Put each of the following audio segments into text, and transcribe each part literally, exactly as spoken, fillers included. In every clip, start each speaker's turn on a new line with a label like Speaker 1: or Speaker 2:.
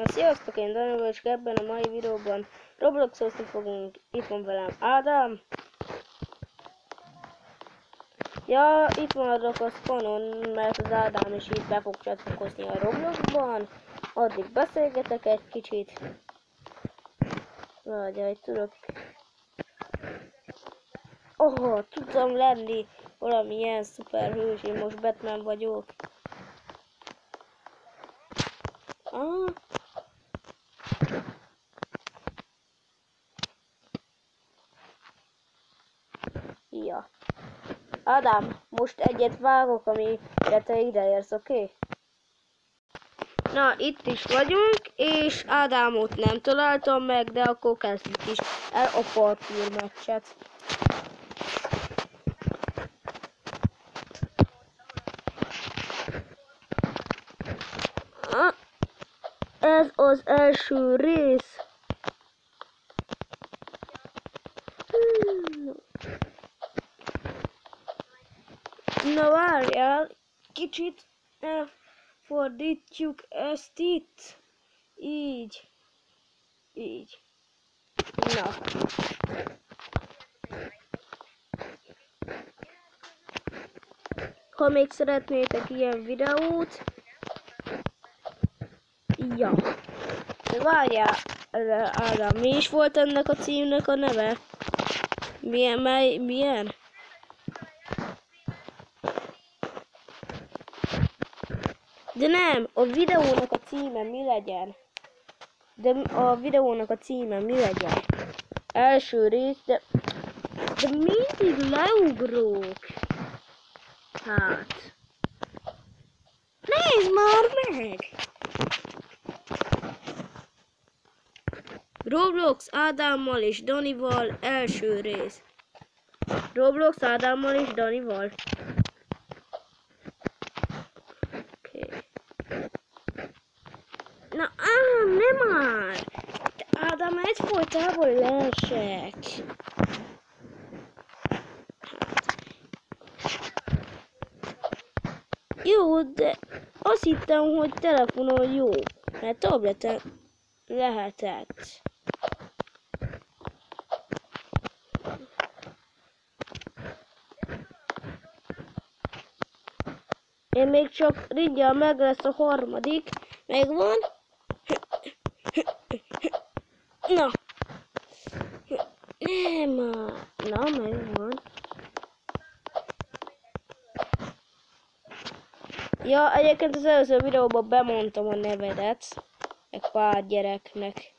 Speaker 1: Na sziasztok, én Dani és ebben a mai videóban Robloxozni fogunk. Itt van velem Ádám. Ja, itt maradok a spawnon, mert az Ádám is itt be fog csatlakozni a Robloxban. Addig beszélgetek egy kicsit. Várjál, tudok. Oh, tudtam lenni valamilyen szuperhős, én most Batman vagyok. Ah. Ja. Ádám, most egyet vágok, amire te ideérsz, oké? Okay? Na, itt is vagyunk, és Ádámot nem találtam meg, de akkor kezdjük is el a parkour meccset. Ah, ez az első rész. Hmm. Na várjál, kicsit elfordítjuk ezt itt. Így. Így. Na. Ha még szeretnétek ilyen videót. Ja. De várjál, Ádám, mi is volt ennek a címnek a neve? Milyen, mely, milyen? De nem, a videónak a címe mi legyen? De a videónak a címe mi legyen? Első rész, de... De mindig leugrok. Hát... Nézd már meg! Roblox Ádámmal és Danival első rész. Roblox Ádámmal és Danival. Na ám, nem már! De Ádám, egyfolytában leesek. Jó, de azt hittem, hogy telefonon jó, mert tableten lehetett. Én még csak ringyel meg lesz a harmadik, megvan. Na. Nem már. Na, megvan. Ja, egyébként az előző videóban bemondtam a nevedet. Meg pár gyereknek.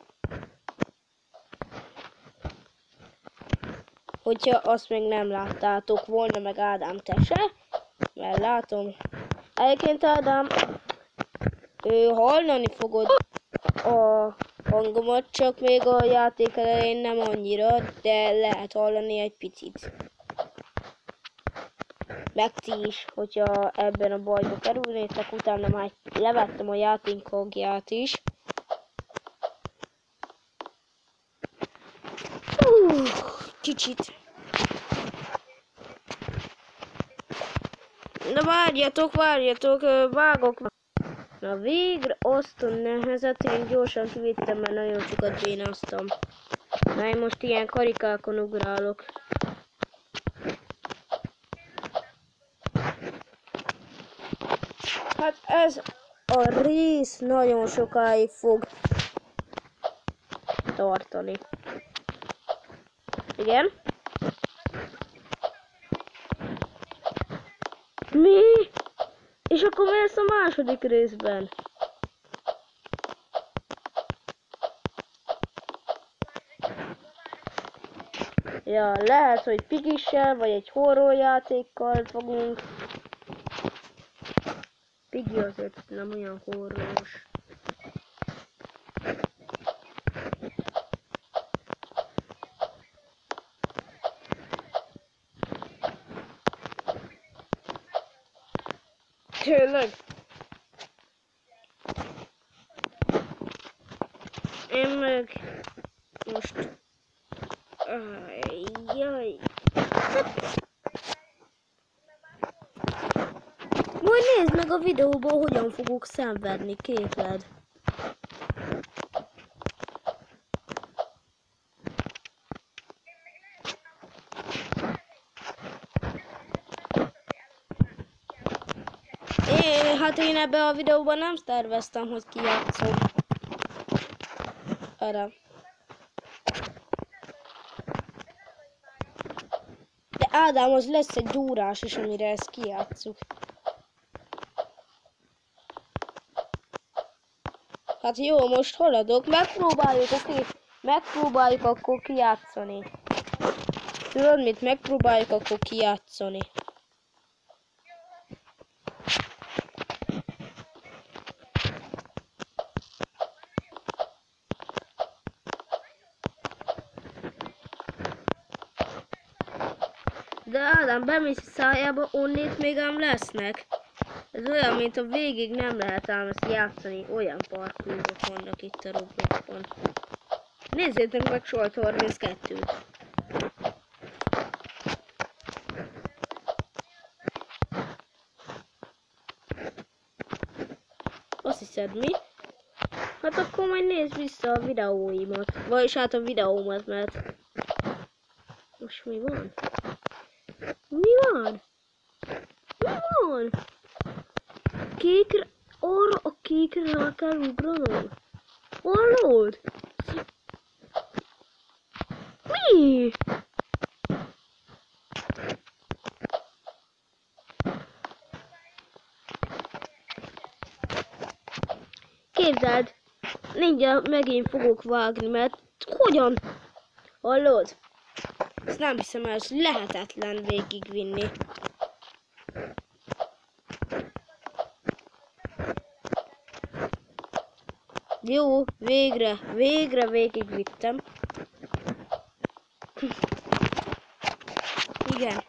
Speaker 1: Hogyha azt még nem láttátok volna, meg Ádám te se. Mert látom. Egyébként Ádám, ő hallani fogod a hangomat, csak még a játék elején nem annyira, de lehet hallani egy picit. Meg ti is, hogyha ebben a bajba kerülnétek, utána már levettem a játék hangját is. Uh, kicsit. Na várjatok, várjatok, vágok. Na végre azt a nehezet én gyorsan kivittem, mert nagyon sokat bénáztam. Na én most ilyen karikákon ugrálok. Hát ez a rész nagyon sokáig fog tartani. Igen? Mi? És akkor mi lesz a második részben? Ja, lehet, hogy Piggyssel, vagy egy horror játékkal fogunk. Piggy azért nem olyan horroros. Tényleg? Én meg most... Ajjaj. Majd nézd meg a videóból, hogyan fogok szenvedni, képzeld. Hát én ebbe a videóban nem terveztem, hogy kijátszom. Erre. De Ádám, az lesz egy órás is, amire ezt kijátszuk. Hát jó, most haladok, megpróbáljuk, oké? Megpróbáljuk akkor kijátszani. Tudod mit? Megpróbáljuk akkor kijátszani. De Ádám, bemész a szájába, onnét még ám lesznek. Ez olyan, mint a végig nem lehet ám ezt játszani. Olyan parkurok vannak itt a Robloxon. Nézzétek meg Solt harminckettőt. Azt hiszed mi? Hát akkor majd nézd vissza a videóimat. Vagyis hát a videómat, mert... Most mi van? Mi van? Mi van? Kékre... Arra a kékre rá kell ugranom. Hallod? Mi? Képzeld, mindjárt megint fogok vágni, mert hogyan? Hallod? Ezt nem hiszem el, ez lehetetlen végigvinni. Jó, végre, végre végigvittem. Igen.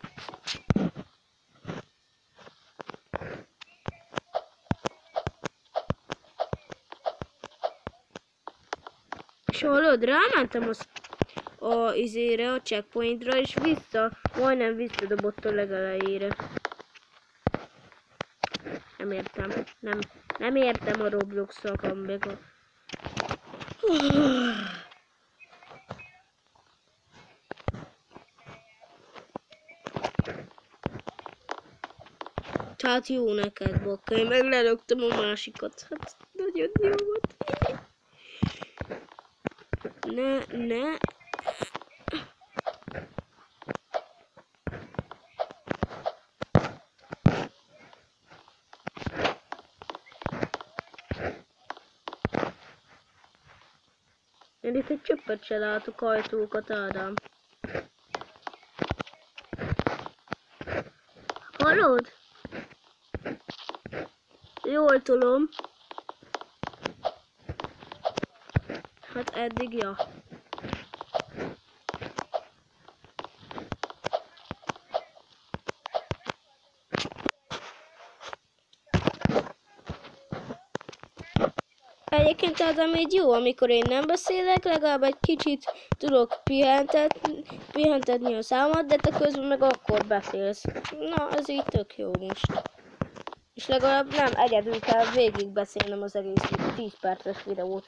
Speaker 1: És hallod, rámentem az a izére, a checkpointra, és vissza, majdnem visszadobott a legelejére. Nem értem, nem, nem értem a Roblox-szal meg a... Tehát jó neked, Bakka, én meg lelögtem a másikat, hát nagyon jó volt. Ne, ne. Én itt egy csöppet se látok ajtókat, Ádám. Hallod? Jól tolom. Hát eddig, ja. Egyébként Ádám így jó, amikor én nem beszélek, legalább egy kicsit tudok pihentetni, pihentetni a számat, de te közben meg akkor beszélsz. Na, ez így tök jó most. És legalább nem egyedül kell végig beszélnem az egész tíz perces videót.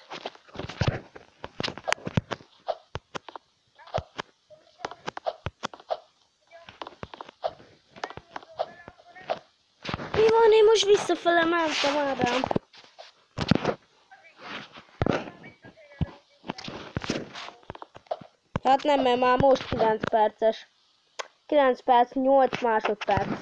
Speaker 1: Mi van, én most visszafele mentem, Ádám. Hát nem, mert már most kilenc perces. kilenc perc, nyolc másodperc.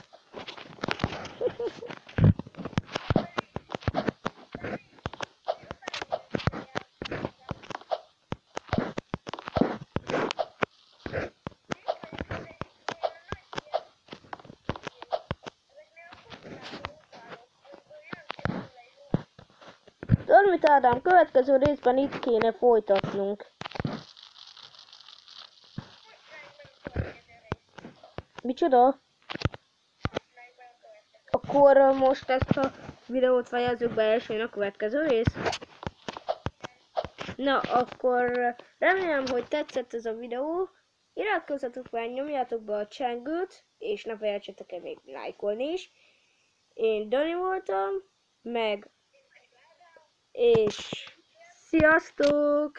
Speaker 1: Tudod mit, Ádám? Következő részben itt kéne folytatnunk. Micsoda? Akkor most ezt a videót fejezzük be elsőn, a következő rész. Na, akkor remélem, hogy tetszett ez a videó. Iratkozzatok fel, nyomjátok be a csengőt, és ne felejtsetek el még lájkolni is. Én Dani voltam, meg... és sziasztok!